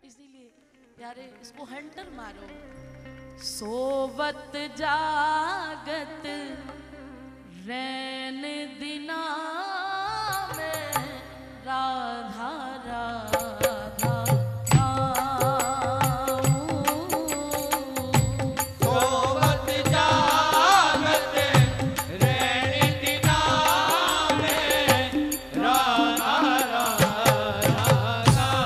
इसीलिए प्यारे इसको हंटर मारो। सोवत जागत रैन दिना में राधा राधा सोवत जागत रैन दिना में राधा राधा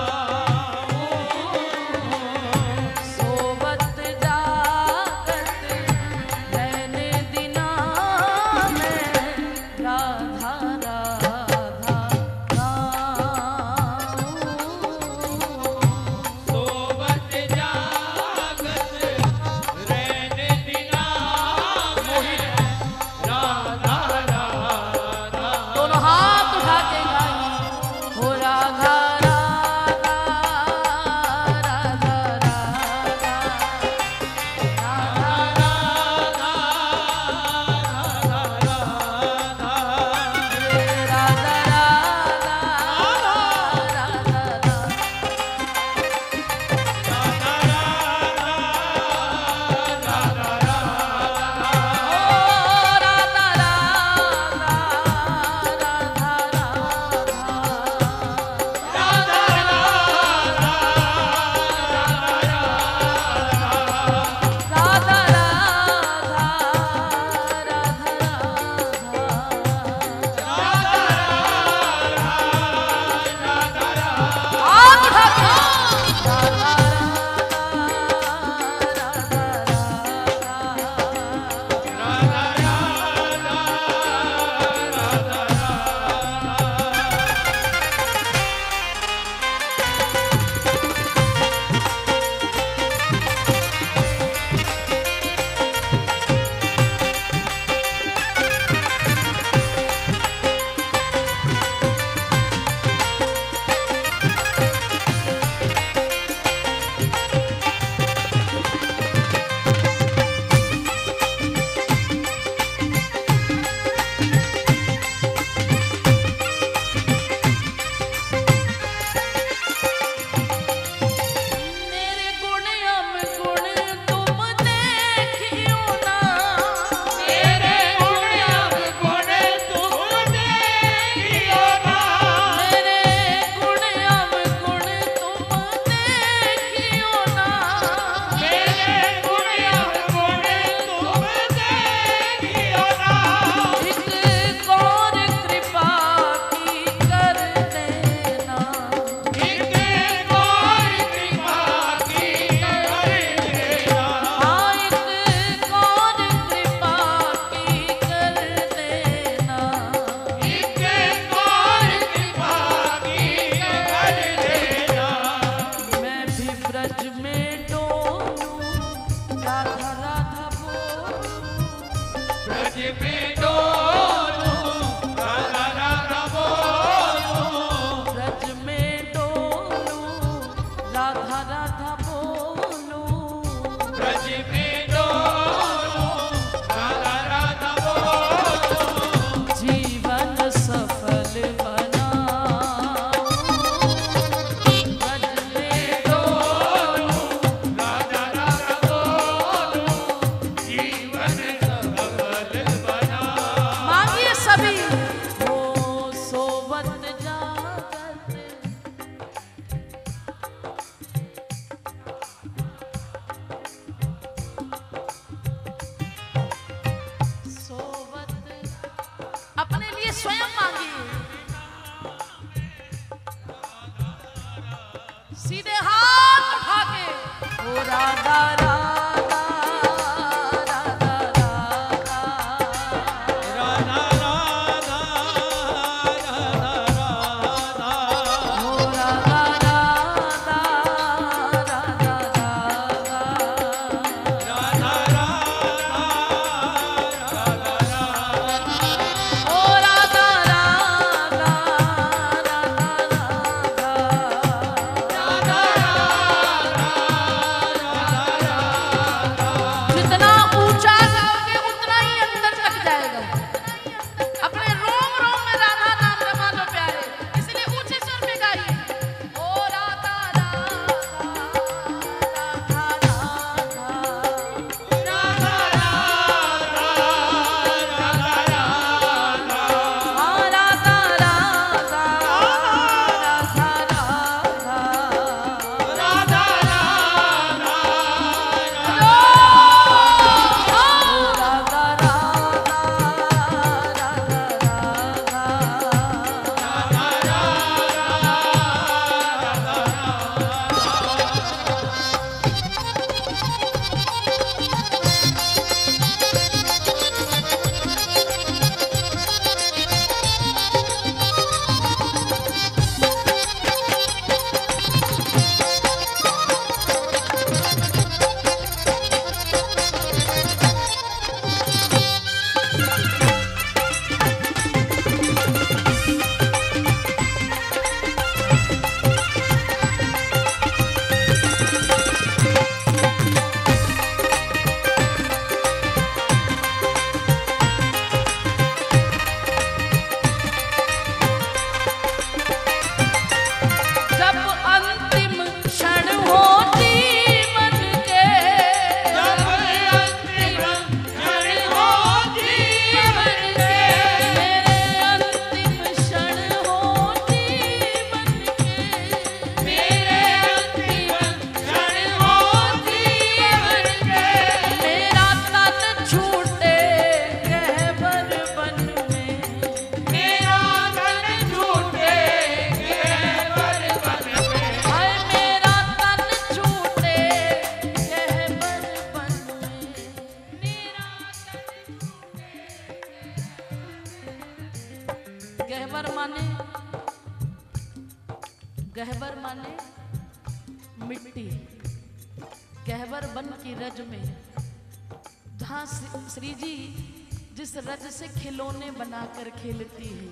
सोवत जागत रैन दिना में राधा राधा सोवत जागत रैन दिना में राधा राधा दोनों हाथ उठा के गाई हो राधा राधा राधा राधा मेरे गुण अवगुण तुम देखियो ना, मेरे गुण अवगुण तुम देखियो ना, मेरे गुण अवगुण तुम देखियो ना, मेरे गुण अवगुण तुम देखियो ना, एक और कृपा की कर देना, एक और कृपा की कर देना, हाँ एक और कृपा की कर देना, एक और कृपा की कर देना, मैं भी ब्रज में डोलूं राधा राधा बोलूं, ब्रज में डोलूं राधा राधा बोलूं, ब्रज में डोलूं राधा राधा बोलूं, ब्रज में डोलूं राधा राधा बोलूं, जीवन सफल बनाऊं, ब्रज में डोलूं राधा राधा बोलूं, जीवन सफल बना। मांगिए सभी वो सोवत जागत सोवत अपने लिए स्वयं मांगिए, सीधे हाथ उठा के ओ राधा राधा राधा राधा राधा राधा राधा राधा ओ राधा राधा राधा राधा राधा ओ राधा राधा राधा राधा मिट्टी गहवर वन की रज में, जहाँ श्री जी जिस रज से खिलौने बनाकर खेलती है,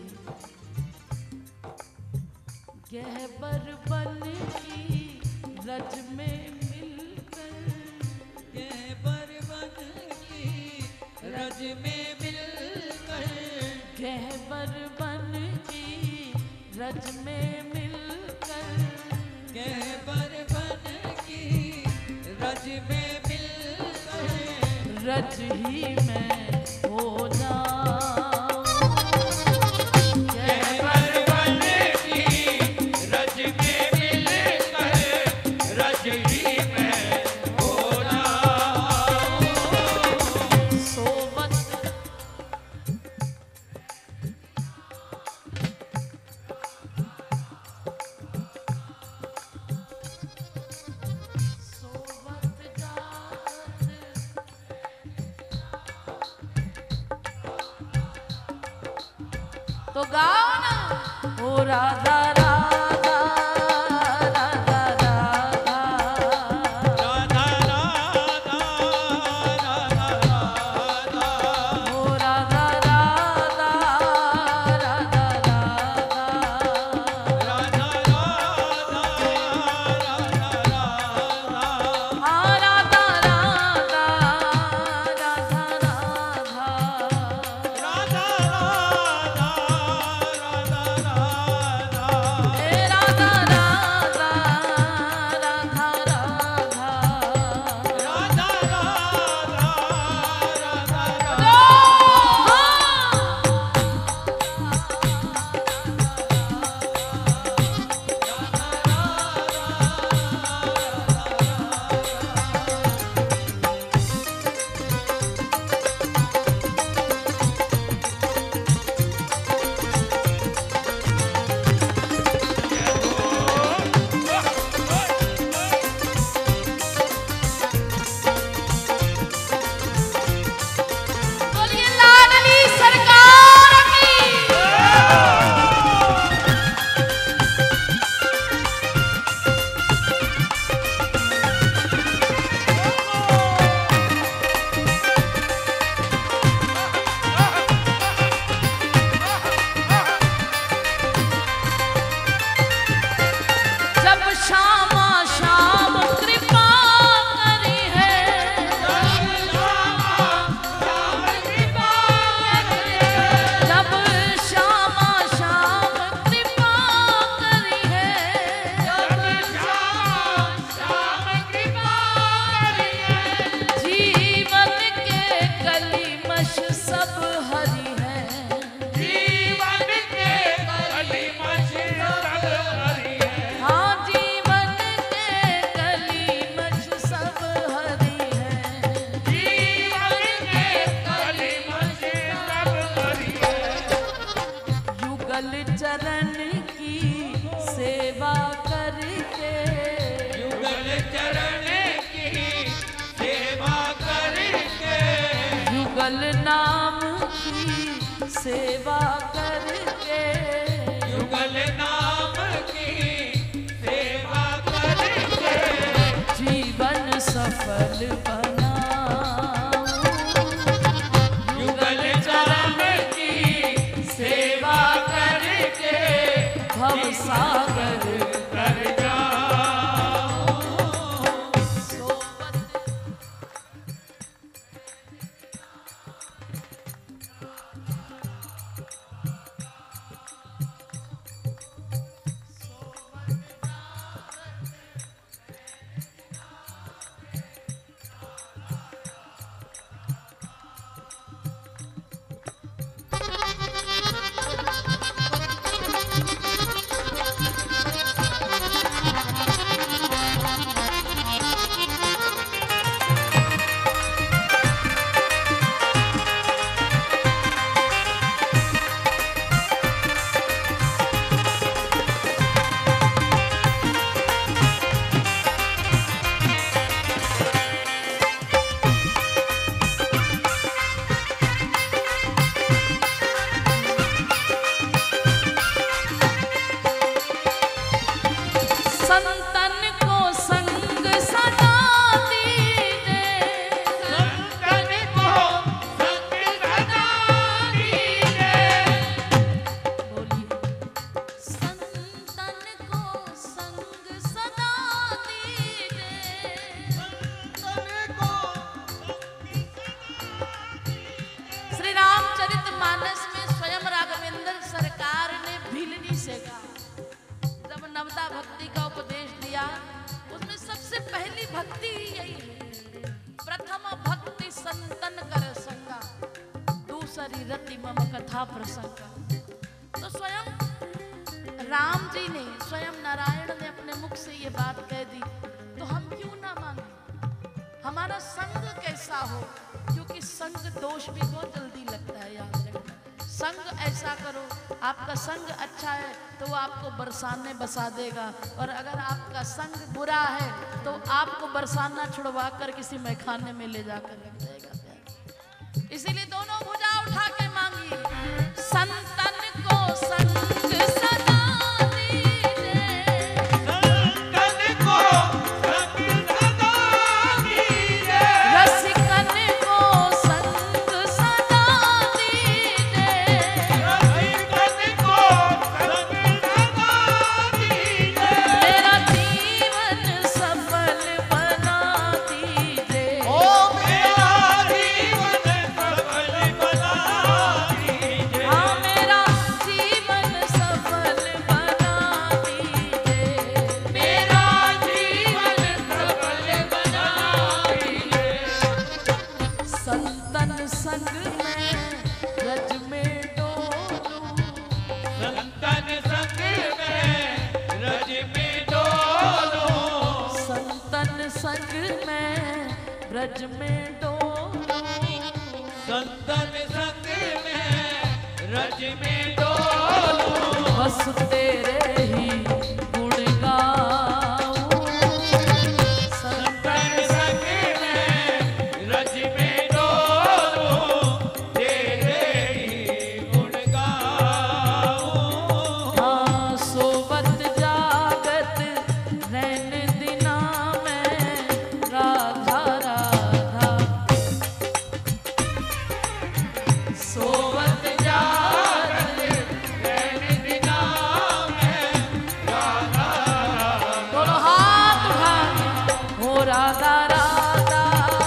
गहवर वन की रज में मिलकर, गहवर वन की रज में मिलकर, गहवर वन की रज में मिलकर, गहवर वन की रज में मिलकर, रज ही में हो जाऊं। गहवर वन की रज में मिलकर, रज ही में हो जाऊं। सोबत सोबत जात तो गाओ ना, ओ राधा राधा राधा राधा, राधा राधा राधा राधा, ओ राधा राधा राधा राधा, राधा राधा राधा राधा, आ राधा राधा राधा राधा, राधा युगल नाम की सेवा करके, युगल नाम की सेवा करके जीवन सफल बनाऊं। युगल चरण की सेवा करके भव सागर कर जाऊं। सोबत सोबत भक्ति ही यही है। प्रथम भक्ति संतन कर संगा, दूसरी रति मम कथा प्रसंगा। तो स्वयं राम जी ने, स्वयं नारायण ने अपने मुख से ये बात कह दी, तो हम क्यों ना मांगे? हमारा संग कैसा हो, क्योंकि संग दोष भी बहुत जल्दी लगता है। याद रखना, संग ऐसा करो, आपका संग अच्छा है तो वो आपको बरसाने बसा देगा, और अगर आपका संग बुरा है तो आपको बरसाना छुड़वा कर किसी मैखाने में ले जाकर रख देगा। इसीलिए दोनों भुजा उठा के मांगी, संतन को संग सदा ब्रज में डोलूं, संतन संग में रज में डोलूं, बस तेरे ही गुण गाऊं। संतन संग में रज में डोलूं, तेरे ही गुण गाऊं। हाँ सोवत जागत नैन दिना में राधा राधा, सोवत जागत नैन दिना में राधा राधा। दोनों हाथ उठा के हो राधा राधा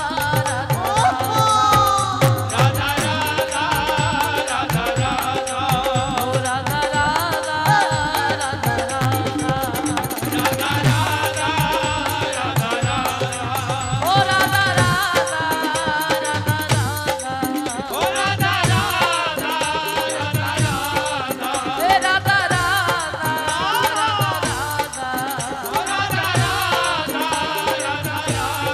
राधा राधा राधा राधा, हो राधा राधा राधा राधा, राधा राधा राधा राधा, हो राधा राधा राधा राधा, ओ राधा राधा राधा राधा, हे राधा राधा राधा राधा, ओ राधा राधा राधा राधा।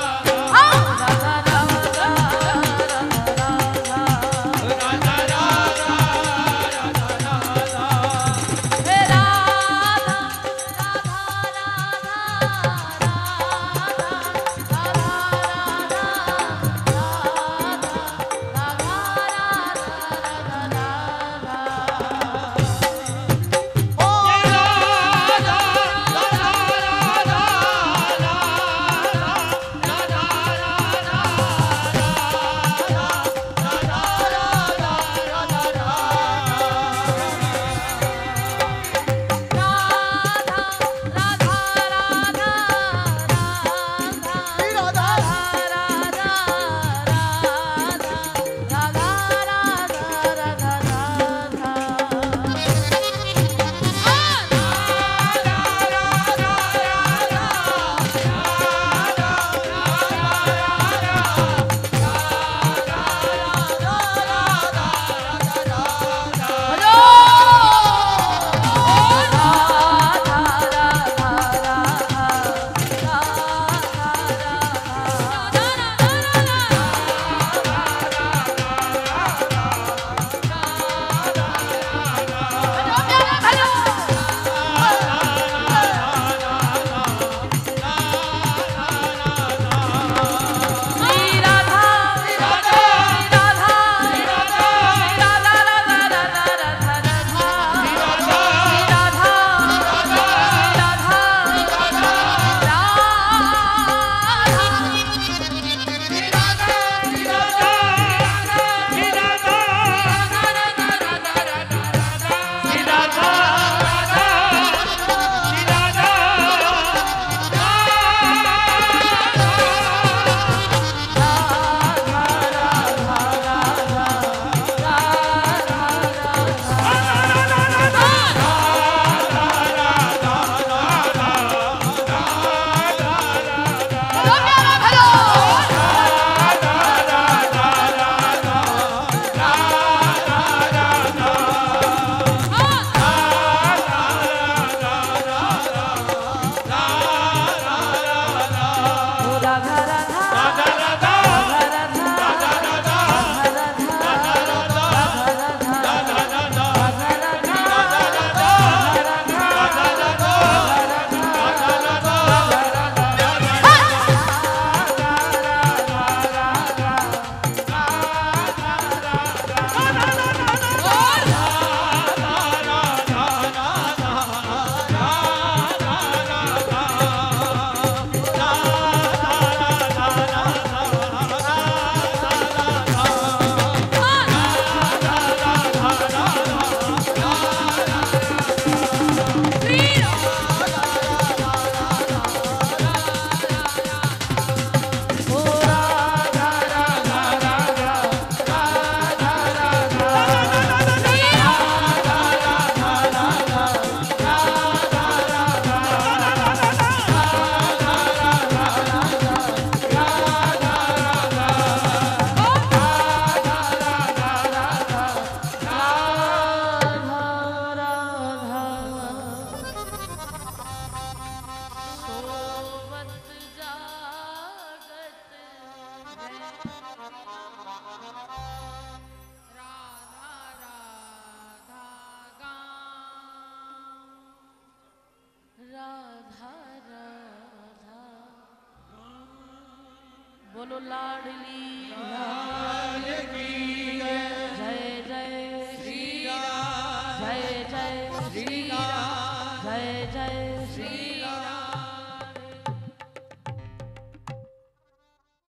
बोलो लाडली लाल की जय। जय जय श्री राम जय जय श्री राम जय जय श्री